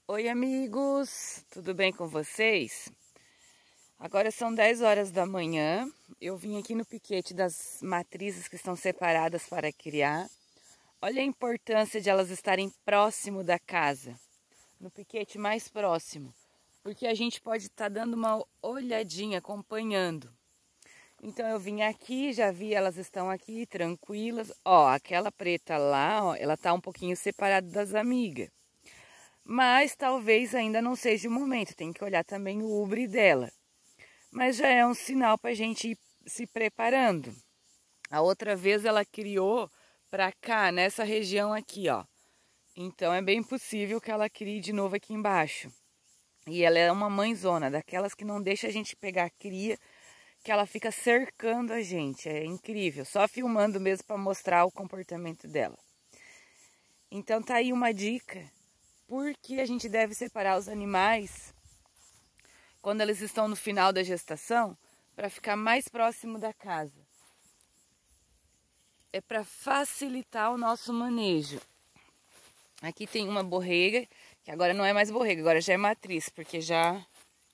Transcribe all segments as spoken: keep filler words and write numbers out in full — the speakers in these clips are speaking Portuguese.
Oi amigos, tudo bem com vocês? Agora são dez horas da manhã, eu vim aqui no piquete das matrizes que estão separadas para criar. Olha a importância de elas estarem próximo da casa, no piquete mais próximo, porque a gente pode estar dando uma olhadinha, acompanhando. Então eu vim aqui, já vi, elas estão aqui tranquilas. Ó, aquela preta lá, ó, ela tá um pouquinho separada das amigas. Mas talvez ainda não seja o momento, tem que olhar também o ubre dela. Mas já é um sinal para a gente ir se preparando. A outra vez ela criou para cá, nessa região aqui, ó. Então é bem possível que ela crie de novo aqui embaixo. E ela é uma mãezona, daquelas que não deixa a gente pegar a cria, que ela fica cercando a gente. É incrível, só filmando mesmo para mostrar o comportamento dela. Então tá aí uma dica. Porque a gente deve separar os animais quando eles estão no final da gestação para ficar mais próximo da casa. É para facilitar o nosso manejo. Aqui tem uma borrega, que agora não é mais borrega, agora já é matriz, porque já...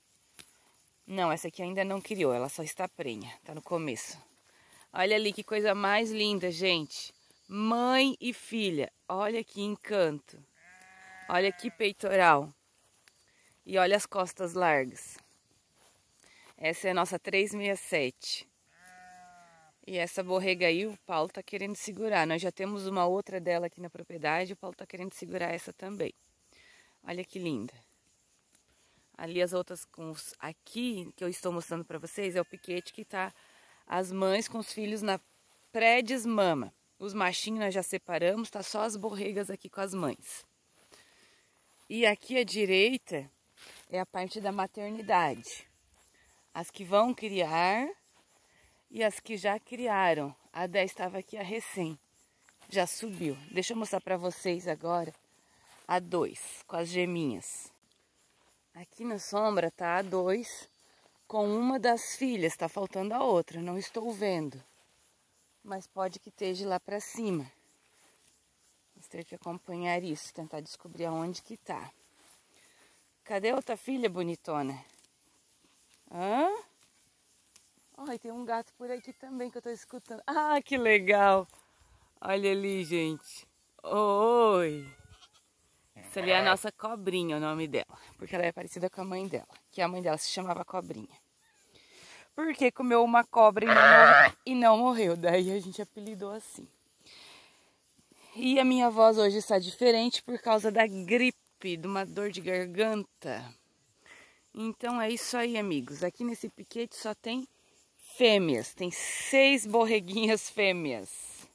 Não, essa aqui ainda não criou, ela só está prenha, tá no começo. Olha ali que coisa mais linda, gente. Mãe e filha, olha que encanto. Olha que peitoral. E olha as costas largas. Essa é a nossa três seis sete. E essa borrega aí o Paulo tá querendo segurar. Nós já temos uma outra dela aqui na propriedade. O Paulo tá querendo segurar essa também. Olha que linda. Ali as outras com os... Aqui que eu estou mostrando para vocês é o piquete que tá as mães com os filhos na pré-desmama. Os machinhos nós já separamos. Tá só as borregas aqui com as mães. E aqui à direita é a parte da maternidade. As que vão criar e as que já criaram. A dez estava aqui a recém. Já subiu. Deixa eu mostrar para vocês agora a dois com as geminhas. Aqui na sombra tá a dois com uma das filhas. Tá faltando a outra. Não estou vendo. Mas pode que esteja lá para cima. Vamos ter que acompanhar isso, tentar descobrir aonde que tá. Cadê a outra filha bonitona? Hã? Ai, tem um gato por aqui também que eu tô escutando. Ah, que legal! Olha ali, gente. Oi! Essa ali é a nossa cobrinha, o nome dela. Porque ela é parecida com a mãe dela. Que a mãe dela se chamava Cobrinha. Porque comeu uma cobra e não morreu, e não morreu. Daí a gente apelidou assim. E a minha voz hoje está diferente por causa da gripe, de uma dor de garganta. Então é isso aí, amigos. Aqui nesse piquete só tem fêmeas. Tem seis borreguinhas fêmeas.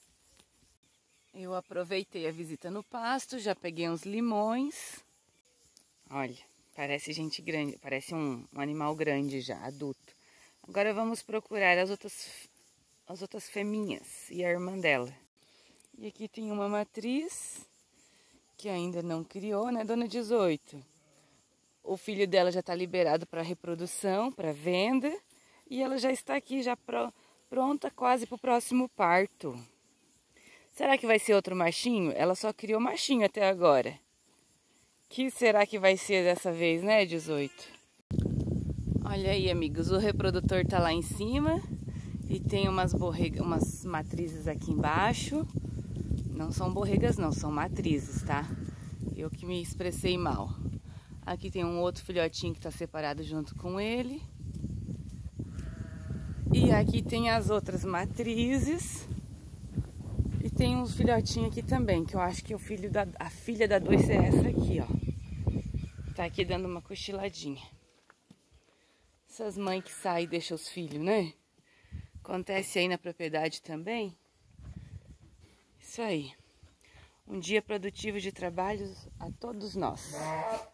Eu aproveitei a visita no pasto, já peguei uns limões. Olha, parece gente grande, parece um, um animal grande já, adulto. Agora vamos procurar as outras, as outras fêmeas e a irmã dela. E aqui tem uma matriz que ainda não criou, né, dona dezoito? O filho dela já está liberado para reprodução, para venda. E ela já está aqui, já pro, pronta quase para o próximo parto. Será que vai ser outro machinho? Ela só criou machinho até agora. Que será que vai ser dessa vez, né, dezoito? Olha aí, amigos, o reprodutor está lá em cima. E tem umas, borrega, umas matrizes aqui embaixo. Não são borregas não, são matrizes, tá? Eu que me expressei mal. Aqui tem um outro filhotinho que está separado junto com ele. E aqui tem as outras matrizes. E tem um filhotinho aqui também, que eu acho que o filho da, a filha da dois é essa aqui, ó. Tá aqui dando uma cochiladinha. Essas mães que saem e deixam os filhos, né? Acontece aí na propriedade também. Isso aí. Um dia produtivo de trabalho a todos nós.